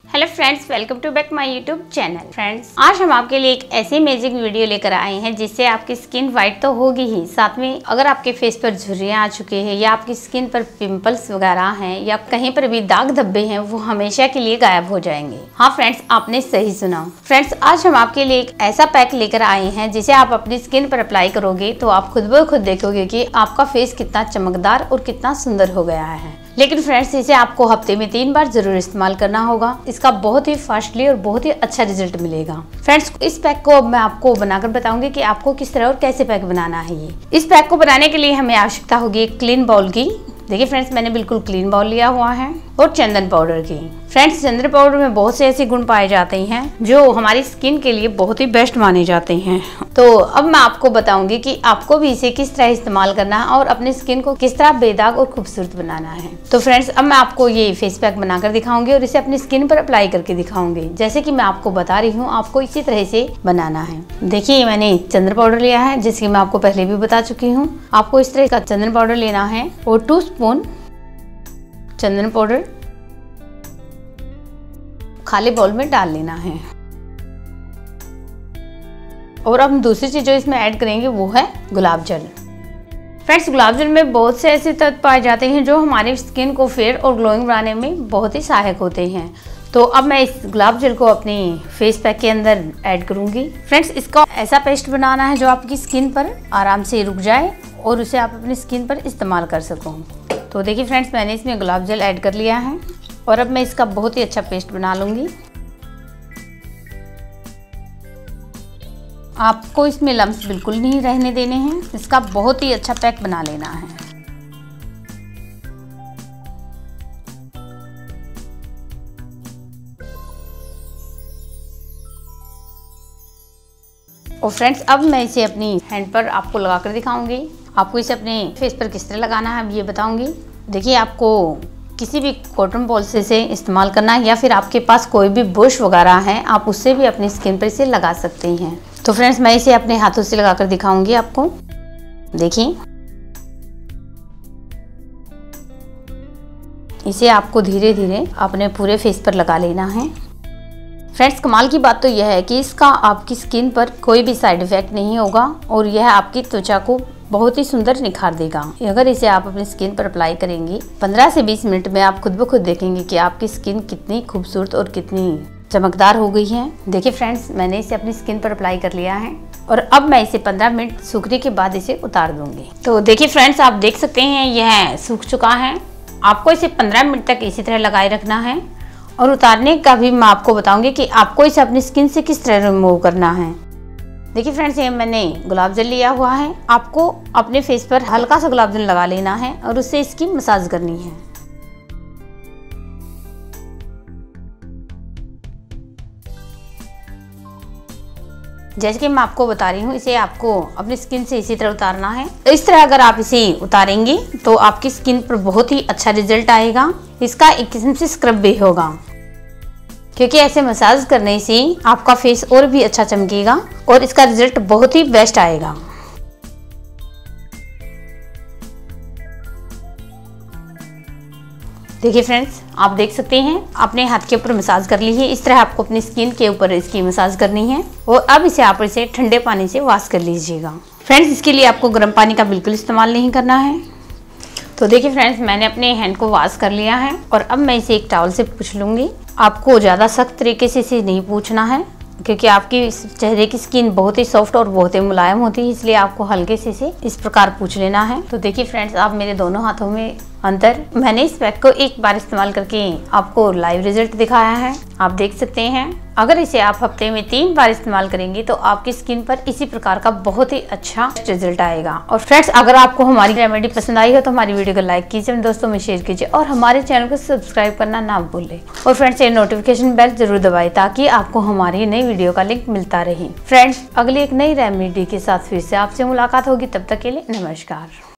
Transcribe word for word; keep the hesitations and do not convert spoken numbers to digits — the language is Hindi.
Hello friends, welcome to back my YouTube channel. Friends, आज हम आपके लिए एक ऐसी मैजिक वीडियो लेकर आए हैं जिससे आपकी स्किन वाइट तो होगी ही, साथ में अगर आपके फेस पर झुर्रियां आ चुके हैं या आपकी स्किन पर पिंपल्स वगैरह हैं या कहीं पर भी दाग धब्बे हैं, वो हमेशा के लिए गायब हो जाएंगे। हाँ फ्रेंड्स, आपने सही सुना। फ्रेंड्स, आज हम आपके लिए एक ऐसा पैक लेकर आए हैं जिसे आप अपनी स्किन पर अप्लाई करोगे तो आप खुद ब खुद देखोगे कि आपका फेस कितना चमकदार और कितना सुंदर हो गया है। लेकिन फ्रेंड्स, इसे आपको हफ्ते में तीन बार जरूर इस्तेमाल करना होगा। इसका बहुत ही फास्टली और बहुत ही अच्छा रिजल्ट मिलेगा। फ्रेंड्स, इस पैक को अब मैं आपको बनाकर बताऊंगी कि आपको किस तरह और कैसे पैक बनाना है। ये इस पैक को बनाने के लिए हमें आवश्यकता होगी एक क्लीन बाउल की। देखिए फ्रेंड्स, मैंने बिल्कुल क्लीन बाउल लिया हुआ है और चंदन पाउडर की। फ्रेंड्स, चंदन पाउडर में बहुत से ऐसे गुण पाए जाते हैं जो हमारी स्किन के लिए बहुत ही बेस्ट माने जाते हैं। तो अब मैं आपको बताऊंगी कि आपको भी इसे किस तरह इस्तेमाल करना है और अपनी स्किन को किस तरह बेदाग और खूबसूरत बनाना है। तो फ्रेंड्स, अब मैं आपको ये फेस पैक बनाकर दिखाऊंगी और इसे अपनी स्किन पर अप्लाई करके दिखाऊंगी। जैसे कि मैं आपको बता रही हूँ, आपको इसी तरह से बनाना है। देखिए, मैंने चंदन पाउडर लिया है, जिसकी मैं आपको पहले भी बता चुकी हूँ। आपको इस तरह का चंदन पाउडर लेना है और टू स्पून चंदन पाउडर खाली बाउल में डाल लेना है। और अब हम दूसरी चीज जो इसमें ऐड करेंगे वो है गुलाब जल। फ्रेंड्स, गुलाब जल में बहुत से ऐसे तत्व पाए जाते हैं जो हमारी स्किन को फेयर और ग्लोइंग बनाने में बहुत ही सहायक होते हैं। तो अब मैं इस गुलाब जल को अपनी फेस पैक के अंदर ऐड करूंगी। फ्रेंड्स, इसका ऐसा पेस्ट बनाना है जो आपकी स्किन पर आराम से रुक जाए और उसे आप अपनी स्किन पर इस्तेमाल कर सको। तो देखिए फ्रेंड्स, मैंने इसमें गुलाब जल ऐड कर लिया है और अब मैं इसका बहुत ही अच्छा पेस्ट बना लूंगी। आपको इसमें लम्स बिल्कुल नहीं रहने देने हैं। इसका बहुत ही अच्छा पैक बना लेना है। और फ्रेंड्स, अब मैं इसे अपनी हैंड पर आपको लगाकर दिखाऊंगी। आपको इसे अपने फेस पर किस तरह लगाना है ये बताऊंगी। देखिए, आपको किसी भी कॉटन बॉल से इसे इस्तेमाल करना है या फिर आपके पास कोई भी ब्रश वगैरह है, आप उससे भी अपनी स्किन पर इसे लगा सकते हैं। तो फ्रेंड्स, मैं इसे अपने हाथों से लगाकर दिखाऊंगी आपको। देखिए, इसे आपको धीरे धीरे अपने पूरे फेस पर लगा लेना है। फ्रेंड्स, कमाल की बात तो यह है कि इसका आपकी स्किन पर कोई भी साइड इफेक्ट नहीं होगा और यह आपकी त्वचा को बहुत ही सुंदर निखार देगा। अगर इसे आप अपनी स्किन पर अप्लाई करेंगे, पंद्रह से बीस मिनट में आप खुद ब खुद देखेंगे कि आपकी स्किन कितनी खूबसूरत और कितनी चमकदार हो गई है। देखिए फ्रेंड्स, मैंने इसे अपनी स्किन पर अप्लाई कर लिया है और अब मैं इसे पंद्रह मिनट सूखने के बाद इसे उतार दूंगी। तो देखिए फ्रेंड्स, आप देख सकते हैं यह सूख चुका है। आपको इसे पंद्रह मिनट तक इसी तरह लगाए रखना है और उतारने का भी मैं आपको बताऊंगी कि आपको इसे अपनी स्किन से किस तरह रिमूव करना है। देखिए फ्रेंड्स, ये मैंने गुलाब जल लिया हुआ है। आपको अपने फेस पर हल्का सा गुलाब जल लगा लेना है और उससे इसकी मसाज करनी है। जैसे कि मैं आपको बता रही हूँ, इसे आपको अपनी स्किन से इसी तरह उतारना है। इस तरह अगर आप इसे उतारेंगे तो आपकी स्किन पर बहुत ही अच्छा रिजल्ट आएगा। इसका एक किस्म से स्क्रब भी होगा, क्योंकि ऐसे मसाज करने से आपका फेस और भी अच्छा चमकेगा और इसका रिजल्ट बहुत ही बेस्ट आएगा। देखिए फ्रेंड्स, आप देख सकते हैं अपने हाथ के ऊपर मसाज कर ली है। इस तरह आपको अपनी स्किन के ऊपर इसकी मसाज करनी है और अब इसे आप इसे ठंडे पानी से वॉश कर लीजिएगा। फ्रेंड्स, इसके लिए आपको गर्म पानी का बिल्कुल इस्तेमाल नहीं करना है। तो देखिए फ्रेंड्स, मैंने अपने हैंड को वॉश कर लिया है और अब मैं इसे एक टॉवल से पोंछ लूंगी। आपको ज़्यादा सख्त तरीके से इसे नहीं पोंछना है, क्योंकि आपकी चेहरे की स्किन बहुत ही सॉफ्ट और बहुत ही मुलायम होती है, इसलिए आपको हल्के से इसे इस प्रकार पोंछ लेना है। तो देखिए फ्रेंड्स, आप मेरे दोनों हाथों में अंतर, मैंने इस पैक को एक बार इस्तेमाल करके आपको लाइव रिजल्ट दिखाया है। आप देख सकते हैं, अगर इसे आप हफ्ते में तीन बार इस्तेमाल करेंगे तो आपकी स्किन पर इसी प्रकार का बहुत ही अच्छा रिजल्ट आएगा। और फ्रेंड्स, अगर आपको हमारी रेमेडी पसंद आई हो तो हमारी वीडियो को लाइक कीजिए, दोस्तों में शेयर कीजिए और हमारे चैनल को सब्सक्राइब करना ना भूलें। और फ्रेंड्स, ये नोटिफिकेशन बेल जरूर दबाएं ताकि आपको हमारी नई वीडियो का लिंक मिलता रहे। फ्रेंड्स, अगली एक नई रेमेडी के साथ फिर से आपसे मुलाकात होगी। तब तक के लिए नमस्कार।